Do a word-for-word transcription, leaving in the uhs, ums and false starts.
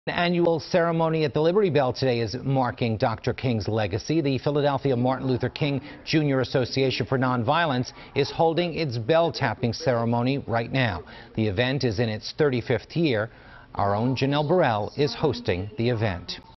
An annual ceremony at the Liberty Bell today is marking Doctor King's legacy. The Philadelphia Martin Luther King Junior Association for Nonviolence is holding its bell tapping ceremony right now. The event is in its thirty-fifth year. Our own Janelle Burrell is hosting the event.